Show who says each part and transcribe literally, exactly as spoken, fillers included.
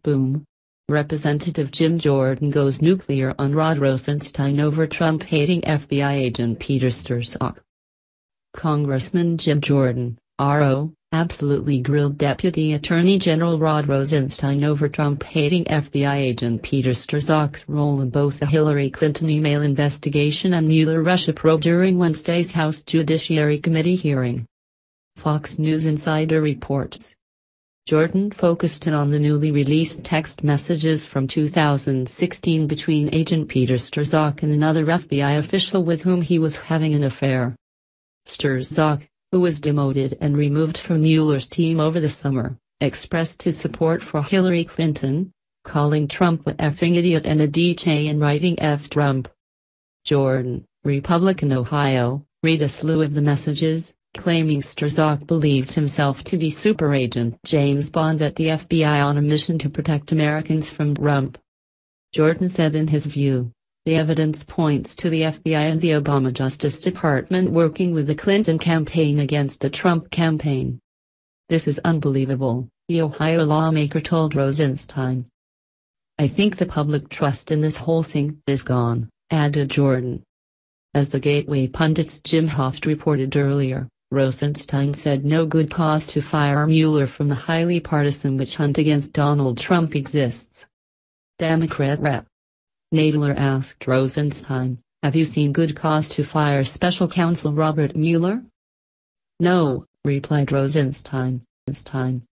Speaker 1: boom. Representative Jim Jordan goes nuclear on Rod Rosenstein over Trump-hating F B I agent Peter Strzok. Congressman Jim Jordan, R O, absolutely grilled Deputy Attorney General Rod Rosenstein over Trump-hating F B I agent Peter Strzok's role in both the Hillary Clinton email investigation and Mueller Russia probe during Wednesday's House Judiciary Committee hearing. Fox News Insider reports. Jordan focused in on the newly released text messages from two thousand sixteen between Agent Peter Strzok and another F B I official with whom he was having an affair. Strzok, who was demoted and removed from Mueller's team over the summer, expressed his support for Hillary Clinton, calling Trump a effing idiot and a D J and writing F Trump. Jordan, Republican Ohio, read a slew of the messages, claiming Strzok believed himself to be super agent James Bond at the F B I on a mission to protect Americans from Trump. Jordan said in his view, the evidence points to the F B I and the Obama Justice Department working with the Clinton campaign against the Trump campaign. This is unbelievable, the Ohio lawmaker told Rosenstein. I think the public trust in this whole thing is gone, added Jordan. As the Gateway pundit's Jim Hoft reported earlier, Rosenstein said no good cause to fire Mueller from the highly partisan witch hunt against Donald Trump exists. Democrat Rep Nadler asked Rosenstein, have you seen good cause to fire Special Counsel Robert Mueller? No, replied Rosenstein.